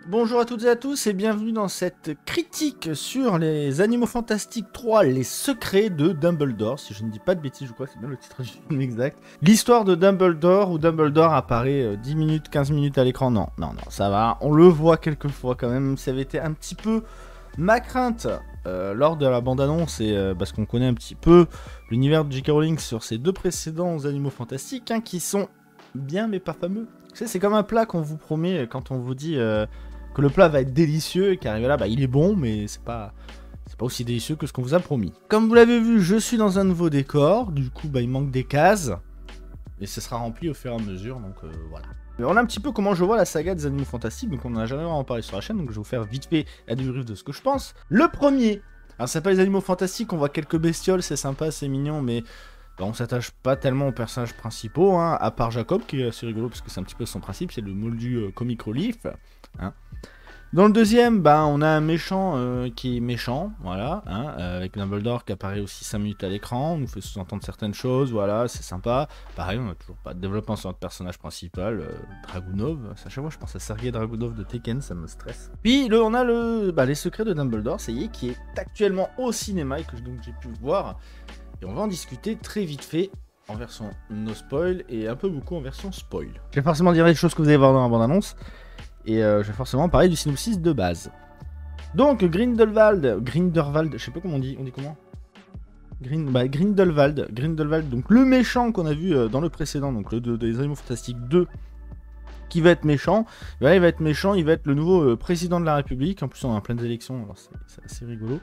Bonjour à toutes et à tous et bienvenue dans cette critique sur les Animaux Fantastiques 3, les secrets de Dumbledore. Si je ne dis pas de bêtises, je crois que c'est bien le titre du film exact. L'histoire de Dumbledore où Dumbledore apparaît 10 minutes, 15 minutes à l'écran. Non, ça va. On le voit quelques fois quand même. Ça avait été un petit peu ma crainte lors de la bande-annonce et parce qu'on connaît un petit peu l'univers de J.K. Rowling sur ces deux précédents Animaux Fantastiques qui sont bien mais pas fameux. Tu sais, c'est comme un plat qu'on vous promet quand on vous dit que le plat va être délicieux et qu'arrivé là, il est bon, mais c'est pas aussi délicieux que ce qu'on vous a promis. Comme vous l'avez vu, je suis dans un nouveau décor, du coup, il manque des cases, et ce sera rempli au fur et à mesure, donc voilà. On a un petit peu comment je vois la saga des Animaux Fantastiques, donc on n'en a jamais vraiment parlé sur la chaîne, donc je vais vous faire vite fait la débrief de ce que je pense. Le premier, alors ça s'appelle les Animaux Fantastiques, on voit quelques bestioles, c'est sympa, c'est mignon, mais on s'attache pas tellement aux personnages principaux, à part Jacob, qui est assez rigolo, parce que c'est un petit peu son principe, c'est le moldu comic relief. Dans le deuxième, on a un méchant qui est méchant, voilà, avec Dumbledore qui apparaît aussi 5 minutes à l'écran, on nous fait sous-entendre certaines choses, voilà, c'est sympa. Pareil, on n'a toujours pas de développement sur notre personnage principal, Dragunov. À chaque fois, je pense à Sergei Dragunov de Tekken, ça me stresse. Puis, on a les secrets de Dumbledore, ça y est, qui est actuellement au cinéma et que donc j'ai pu voir. Et on va en discuter très vite fait en version no spoil et un peu beaucoup en version spoil. Je vais forcément dire les choses que vous allez voir dans la bande-annonce. Et je vais forcément parler du synopsis de base. Donc Grindelwald, je sais pas comment on dit comment Grindelwald, donc le méchant qu'on a vu dans le précédent, donc le des Animaux Fantastiques 2, qui va être méchant. Il va être méchant, il va être le nouveau président de la République. En plus on est en pleine élection, alors c'est assez rigolo.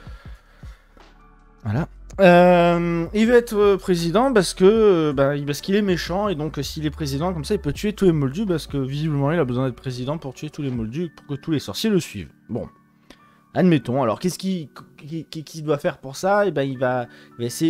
Voilà. Il va être président parce qu'il est méchant et donc s'il est président comme ça il peut tuer tous les moldus parce que visiblement il a besoin d'être président pour tuer tous les moldus pour que tous les sorciers le suivent. Bon, admettons. Alors qu'est-ce qu'il doit faire pour ça? Il va essayer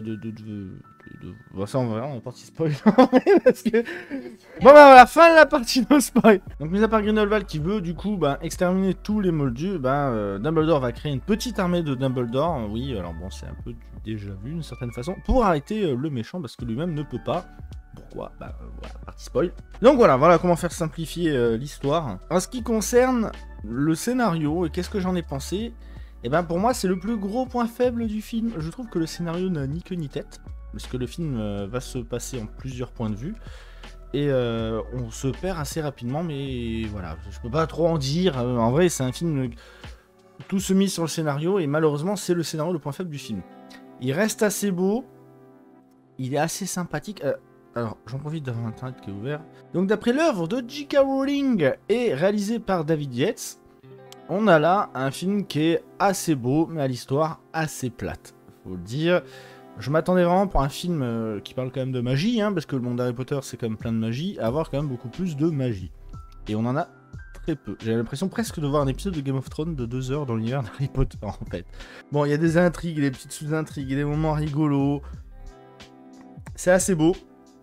ça on verra, on est parti spoil parce que voilà, fin de la partie no spoil. Donc mis à part Grindelwald qui veut du coup exterminer tous les moldus, Dumbledore va créer une petite armée de Dumbledore. Oui, alors bon, c'est un peu déjà vu d'une certaine façon pour arrêter le méchant parce que lui-même ne peut pas. Pourquoi? Voilà, partie spoil. Donc voilà comment faire simplifier l'histoire. En ce qui concerne le scénario et qu'est-ce que j'en ai pensé, pour moi c'est le plus gros point faible du film. Je trouve que le scénario n'a ni queue ni tête. Parce que le film va se passer en plusieurs points de vue. Et on se perd assez rapidement, mais voilà, je peux pas trop en dire. En vrai, c'est un film, tout se mise sur le scénario, et malheureusement, c'est le scénario le point faible du film. Il reste assez beau, il est assez sympathique. Alors, j'en profite d'avoir internet qui est ouvert. Donc, d'après l'œuvre de J.K. Rowling et réalisé par David Yates, on a là un film qui est assez beau, mais à l'histoire assez plate. Faut le dire. Je m'attendais vraiment pour un film qui parle quand même de magie, parce que le monde d'Harry Potter c'est quand même plein de magie, à avoir quand même beaucoup plus de magie. Et on en a très peu. J'ai l'impression presque de voir un épisode de Game of Thrones de 2 heures dans l'univers d'Harry Potter en fait. Bon, il y a des intrigues, des petites sous-intrigues, des moments rigolos. C'est assez beau.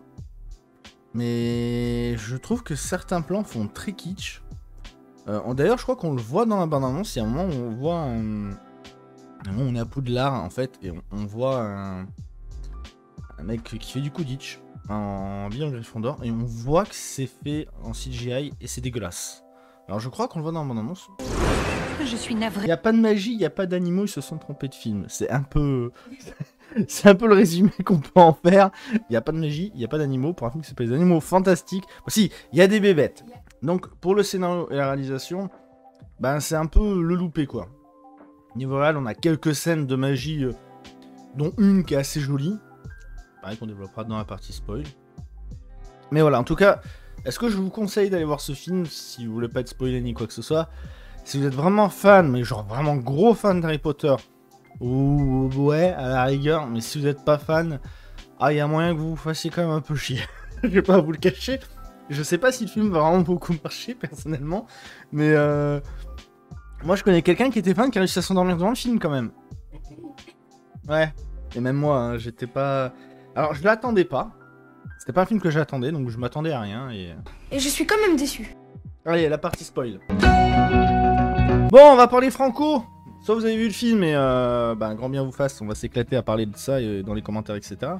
Mais je trouve que certains plans font très kitsch. D'ailleurs, je crois qu'on le voit dans la bande-annonce, il y a un moment où on voit on est à Poudlard en fait et on voit un mec qui fait du Quidditch en bien Gryffondor et on voit que c'est fait en CGI et c'est dégueulasse. Alors je crois qu'on le voit dans la bande-annonce. Je suis navré. Il n'y a pas de magie, il n'y a pas d'animaux, ils se sont trompés de film. C'est un peu le résumé qu'on peut en faire. Il n'y a pas de magie, il n'y a pas d'animaux pour un film qui s'appelle Les Animaux Fantastiques. Bon, si, il y a des bébêtes. Donc pour le scénario et la réalisation, c'est un peu le loupé quoi. Niveau réel, on a quelques scènes de magie, dont une qui est assez jolie. Pareil qu'on développera dans la partie spoil. Mais voilà, en tout cas, est-ce que je vous conseille d'aller voir ce film si vous voulez pas être spoilé ni quoi que ce soit? Si vous êtes vraiment fan, mais genre vraiment gros fan d'Harry Potter, ou ouais, à la rigueur, mais si vous n'êtes pas fan, il y a moyen que vous vous fassiez quand même un peu chier. Je vais pas vous le cacher. Je sais pas si le film va vraiment beaucoup marcher, personnellement, mais moi, je connais quelqu'un qui était fan qui a réussi à s'endormir devant le film, quand même. Ouais. Et même moi, j'étais pas... Alors, je l'attendais pas. C'était pas un film que j'attendais, donc je m'attendais à rien, et je suis quand même déçu. Allez, la partie spoil. Bon, on va parler franco. Soit vous avez vu le film, et un grand bien vous fasse, on va s'éclater à parler de ça dans les commentaires, etc.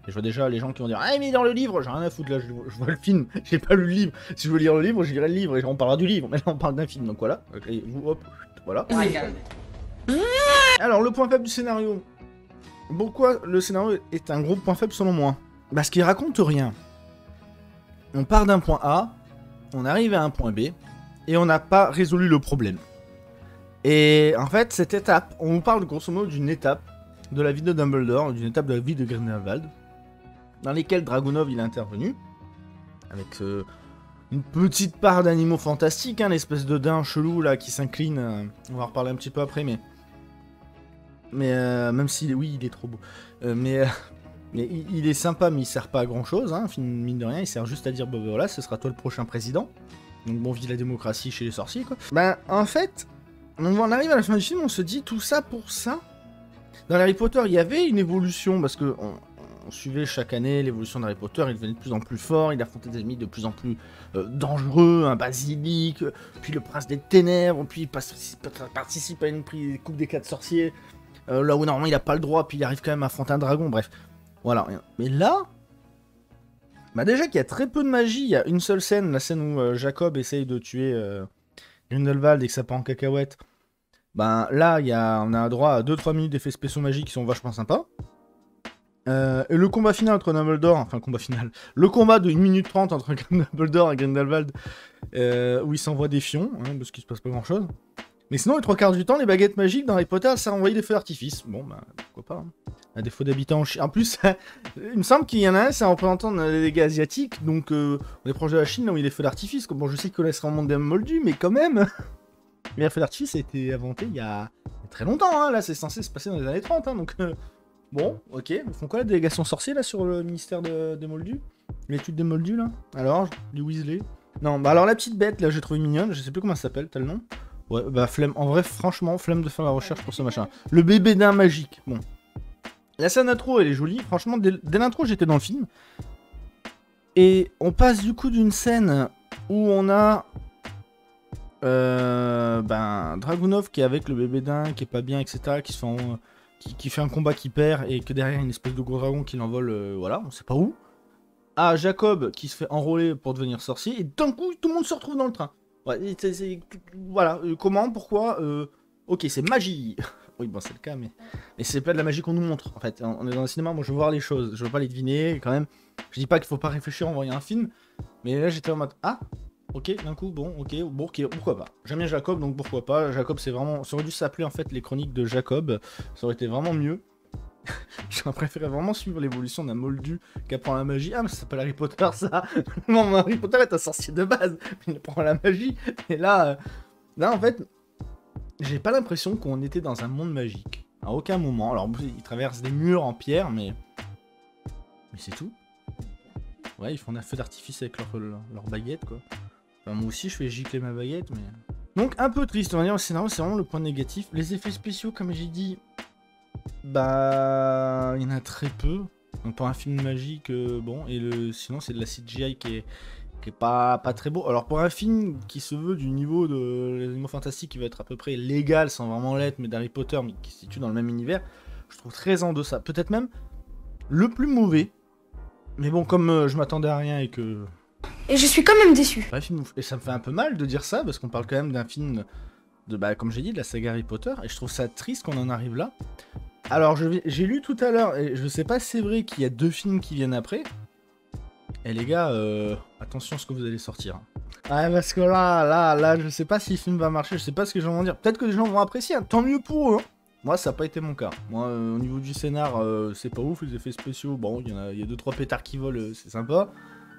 Et je vois déjà les gens qui vont dire « Ah mais dans le livre !» J'ai rien à foutre là, je vois le film, j'ai pas lu le livre. Si je veux lire le livre, je lirai le livre et on parlera du livre. Mais là on parle d'un film, donc voilà. Et vous, hop, voilà. Alors le point faible du scénario. Pourquoi le scénario est un gros point faible selon moi? Parce qu'il raconte rien. On part d'un point A, on arrive à un point B, et on n'a pas résolu le problème. Et en fait, cette étape, on nous parle grosso modo d'une étape de la vie de Dumbledore, d'une étape de la vie de Grindelwald, dans lesquelles Dragunov il est intervenu, avec une petite part d'animaux fantastiques, hein, l'espèce de daim chelou là qui s'incline, on va en reparler un petit peu après, mais même si, oui, il est trop beau, mais il est sympa, mais il sert pas à grand chose, hein, mine de rien, il sert juste à dire, bah voilà, ce sera toi le prochain président, donc bon, vive la démocratie chez les sorciers, quoi. Ben, en fait, on arrive à la fin du film, on se dit, tout ça pour ça. Dans Harry Potter, il y avait une évolution, parce que on suivait chaque année l'évolution d'Harry Potter, il devenait de plus en plus fort, il affrontait des ennemis de plus en plus dangereux, un basilic, puis le prince des ténèbres, puis il participe à une coupe des 4 sorciers, là où normalement il a pas le droit, puis il arrive quand même à affronter un dragon, bref. Voilà. Mais là, bah déjà qu'il y a très peu de magie, il y a une seule scène, la scène où Jacob essaye de tuer Grindelwald et que ça part en cacahuète. Ben là, on a droit à 2-3 minutes d'effets spéciaux magiques qui sont vachement sympas. Et le combat final entre Dumbledore, enfin combat final, le combat de 1 minute 30 entre Dumbledore et Grindelwald, où il s'envoie des fions, hein, parce qu'il se passe pas grand chose. Mais sinon, les 3/4 du temps, les baguettes magiques dans Harry Potter, ça a envoyé des feux d'artifice. Bon, bah, pourquoi pas. Hein. À défaut d'habitants en plus, il me semble qu'il y en a un, c'est un représentant des dégâts asiatiques, donc on est proche de la Chine, là où il y a des feux d'artifice. Bon, je sais que là, c'est vraiment des moldus, mais quand même. Mais les feux d'artifice a été inventé il y a très longtemps, hein. Là, c'est censé se passer dans les années 30, hein, donc... Bon, ok. Ils font quoi la délégation sorcière, là, sur le ministère des moldus? L'étude des moldus, là? Alors, du Weasley? Non, bah alors la petite bête, là, j'ai trouvé mignonne, je sais plus comment elle s'appelle, t'as le nom? Ouais, bah flemme, en vrai, franchement, flemme de faire la recherche pour ce machin. Le bébé d'un magique, bon. La scène intro, elle est jolie, franchement, dès l'intro, j'étais dans le film. Et on passe du coup d'une scène où on a... Dragunov qui est avec le bébé d'un, qui est pas bien, etc., qui se fait qui fait un combat qui perd, et que derrière, une espèce de gros dragon qui l'envole, voilà, on sait pas où. À Jacob qui se fait enrôler pour devenir sorcier, et d'un coup, tout le monde se retrouve dans le train. Ouais, voilà, comment, pourquoi, ok, c'est magie. Oui, bon, c'est le cas, mais c'est pas de la magie qu'on nous montre, en fait. On est dans le cinéma, moi je veux voir les choses, je veux pas les deviner, quand même. Je dis pas qu'il faut pas réfléchir en voyant un film, mais là j'étais en mode, ah, ok, d'un coup, bon, ok, pourquoi pas. J'aime bien Jacob, donc pourquoi pas. Jacob, c'est vraiment, ça aurait dû s'appeler en fait les chroniques de Jacob, ça aurait été vraiment mieux. J'aurais préféré vraiment suivre l'évolution d'un moldu qui apprend la magie. Ah, mais ça s'appelle Harry Potter, ça. Non, Harry Potter est un sorcier de base, mais il apprend la magie. Et là, en fait, j'ai pas l'impression qu'on était dans un monde magique. À aucun moment. Alors, ils traversent des murs en pierre, mais c'est tout. Ouais, ils font un feu d'artifice avec leur baguette, quoi. Enfin, moi aussi, je fais gicler ma baguette, mais... Donc, un peu triste, on va dire, le scénario, c'est vraiment le point négatif. Les effets spéciaux, comme j'ai dit... Bah, il y en a très peu. Donc pour un film magique, bon, et sinon c'est de la CGI qui est pas très beau. Alors pour un film qui se veut du niveau de Les Animaux Fantastiques, qui va être à peu près légal sans vraiment l'être, mais d'Harry Potter, mais qui se situe dans le même univers, je trouve très en deçà. Peut-être même le plus mauvais. Mais bon, comme je m'attendais à rien et que... Et je suis quand même déçu. Et ça me fait un peu mal de dire ça, parce qu'on parle quand même d'un film de, bah, comme j'ai dit, de la saga Harry Potter, et je trouve ça triste qu'on en arrive là. Alors, j'ai lu tout à l'heure, et je sais pas si c'est vrai qu'il y a 2 films qui viennent après. Et les gars, attention à ce que vous allez sortir. Ouais, parce que là, je sais pas si le film va marcher, je sais pas ce que les gens vont dire. Peut-être que les gens vont apprécier, hein. Tant mieux pour eux. Hein. Moi, ça n'a pas été mon cas. Moi, au niveau du scénar, c'est pas ouf, les effets spéciaux, bon, il y a 2-3 pétards qui volent, c'est sympa.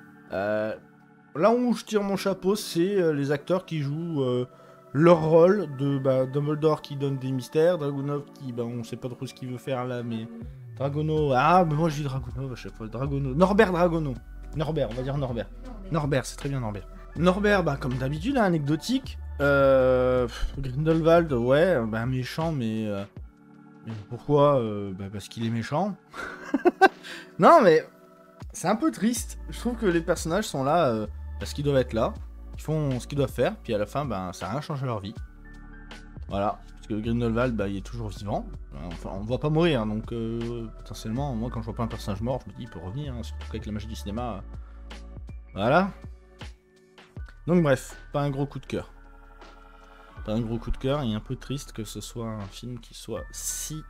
Là où je tire mon chapeau, c'est les acteurs qui jouent... leur rôle de Dumbledore qui donne des mystères, Dragunov qui, on sait pas trop ce qu'il veut faire là, mais Dragono, mais moi je dis Dragunov à chaque fois, Dragono, Norbert Dragono, Norbert, on va dire Norbert, Norbert, c'est très bien Norbert. Norbert, comme d'habitude, anecdotique, Grindelwald, ouais, méchant, mais pourquoi parce qu'il est méchant. Non mais, c'est un peu triste, je trouve que les personnages sont là, parce qu'ils doivent être là. Ils font ce qu'ils doivent faire, puis à la fin, ça n'a rien changé à leur vie. Voilà. que Grindelwald, bah, il est toujours vivant. Enfin, on ne voit pas mourir, hein, donc potentiellement, moi, quand je vois pas un personnage mort, je me dis, il peut revenir, hein, surtout qu'avec la magie du cinéma. Voilà. Donc bref, pas un gros coup de cœur. Pas un gros coup de cœur, et un peu triste que ce soit un film qui soit si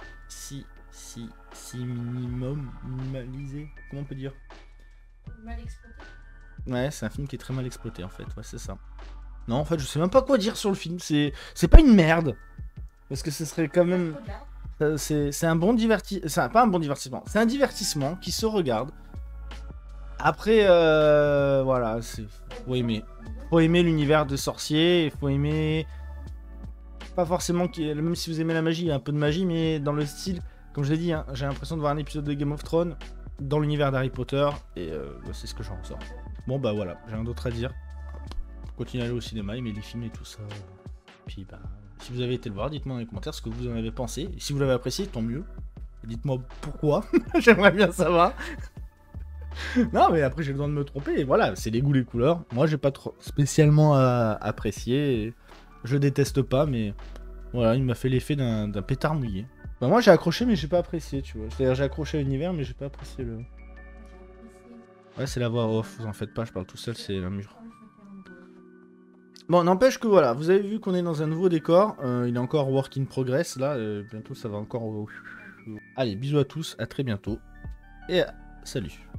minimalisé. Comment on peut dire? Mal exploité. Ouais, c'est un film qui est très mal exploité en fait, ouais, c'est ça. Non, en fait, je sais même pas quoi dire sur le film, c'est pas une merde. Parce que ce serait quand même... C'est un bon divertissement, c'est pas un bon divertissement, c'est un divertissement qui se regarde. Après, voilà, faut aimer. Faut aimer l'univers de sorciers, il faut aimer... Pas forcément, même si vous aimez la magie, il y a un peu de magie, mais dans le style, comme je l'ai dit, hein, j'ai l'impression de voir un épisode de Game of Thrones dans l'univers d'Harry Potter, et c'est ce que j'en ressors. Bon bah voilà, j'ai rien d'autre à dire. Continuez à aller au cinéma, aimer les films et tout ça. Puis bah, si vous avez été le voir, dites-moi dans les commentaires ce que vous en avez pensé. Et si vous l'avez apprécié, tant mieux. Dites-moi pourquoi, j'aimerais bien savoir. Non mais après j'ai le droit de me tromper, et voilà, c'est les goûts, les couleurs. Moi j'ai pas trop spécialement apprécié, je déteste pas, mais voilà, il m'a fait l'effet d'un pétard mouillé. Bah moi j'ai accroché mais j'ai pas apprécié, tu vois. C'est-à-dire j'ai accroché à l'univers mais j'ai pas apprécié le... Ouais, c'est la voix off, vous en faites pas, je parle tout seul, c'est un mur. Bon, n'empêche que voilà, vous avez vu qu'on est dans un nouveau décor, il est encore work in progress, là, bientôt ça va encore... Allez, bisous à tous, à très bientôt, et salut.